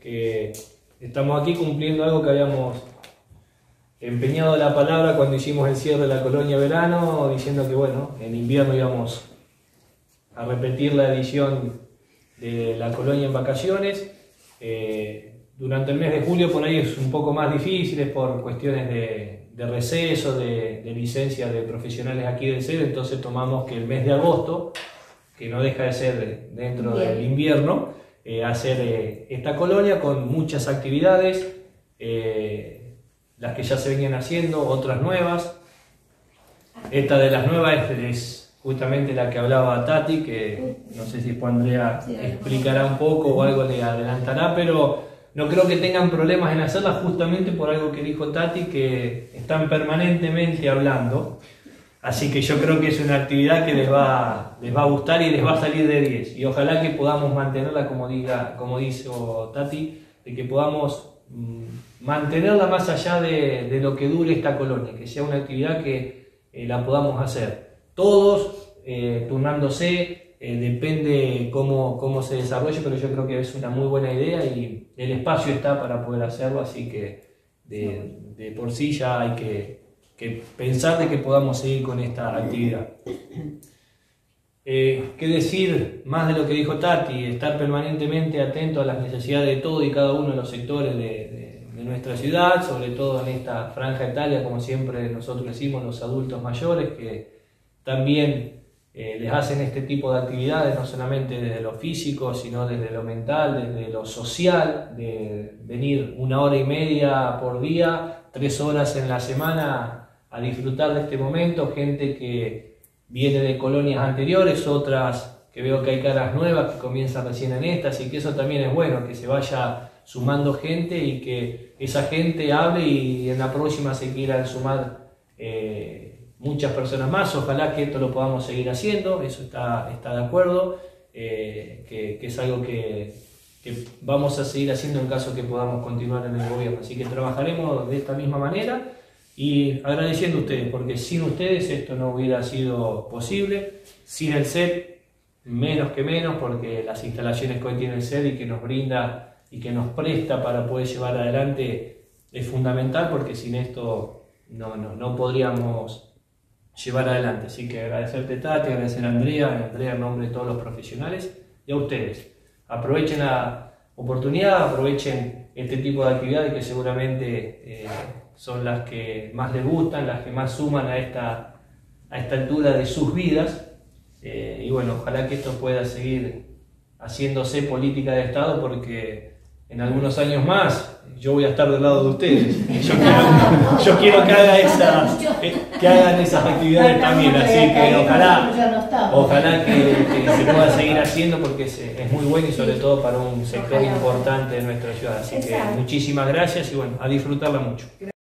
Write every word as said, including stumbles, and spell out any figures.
Eh, estamos aquí cumpliendo algo que habíamos empeñado la palabra cuando hicimos el cierre de la colonia verano, diciendo que bueno, en invierno íbamos a repetir la edición de la colonia en vacaciones. Eh, durante el mes de julio por ahí es un poco más difícil por cuestiones de, de receso, de, de licencia de profesionales aquí del C E D, entonces tomamos que el mes de agosto, que no deja de ser dentro Bien. del invierno, eh, hacer eh, esta colonia con muchas actividades, eh, las que ya se venían haciendo, otras nuevas. Esta de las nuevas es, es justamente la que hablaba Tati, que no sé si después Andrea explicará un poco o algo le adelantará, pero no creo que tengan problemas en hacerla justamente por algo que dijo Tati, que están permanentemente hablando. Así que yo creo que es una actividad que les va, les va a gustar y les va a salir de diez. Y ojalá que podamos mantenerla, como, diga, como dijo Tati, de que podamos mmm, mantenerla más allá de, de lo que dure esta colonia, que sea una actividad que eh, la podamos hacer todos, eh, turnándose, eh, depende cómo, cómo se desarrolle, pero yo creo que es una muy buena idea y el espacio está para poder hacerlo, así que de, de por sí ya hay que, que pensar de que podamos seguir con esta actividad. Eh, ¿Qué decir más de lo que dijo Tati? Estar permanentemente atento a las necesidades de todo y cada uno de los sectores de, de, de nuestra ciudad, sobre todo en esta franja etaria, como siempre nosotros decimos, los adultos mayores, que también eh, les hacen este tipo de actividades, no solamente desde lo físico, sino desde lo mental, desde lo social, de venir una hora y media por día, tres horas en la semana a disfrutar de este momento, gente que viene de colonias anteriores, otras que veo que hay caras nuevas que comienzan recién en esta, así que eso también es bueno, que se vaya sumando gente y que esa gente hable y en la próxima se quieran sumar eh, muchas personas más. Ojalá que esto lo podamos seguir haciendo, eso está, está de acuerdo, eh, que, que es algo que, que vamos a seguir haciendo en caso que podamos continuar en el gobierno, así que trabajaremos de esta misma manera. Y agradeciendo a ustedes, porque sin ustedes esto no hubiera sido posible, sin el C E D menos que menos, porque las instalaciones que hoy tiene el C E D y que nos brinda y que nos presta para poder llevar adelante es fundamental, porque sin esto no, no, no podríamos llevar adelante. Así que agradecerte Tati, agradecer a Andrea, a Andrea en nombre de todos los profesionales y a ustedes. Aprovechen la oportunidad, aprovechen este tipo de actividades que seguramente eh, son las que más les gustan, las que más suman a esta, a esta altura de sus vidas. Eh, y bueno, ojalá que esto pueda seguir haciéndose política de Estado, porque en algunos años más yo voy a estar del lado de ustedes. Yo quiero, yo quiero que, haga esas, que hagan esas actividades también, así que ojalá, ojalá que, que se pueda seguir haciendo, porque es, es muy bueno y sobre todo para un sector importante de nuestra ciudad. Así que muchísimas gracias y bueno, a disfrutarla mucho.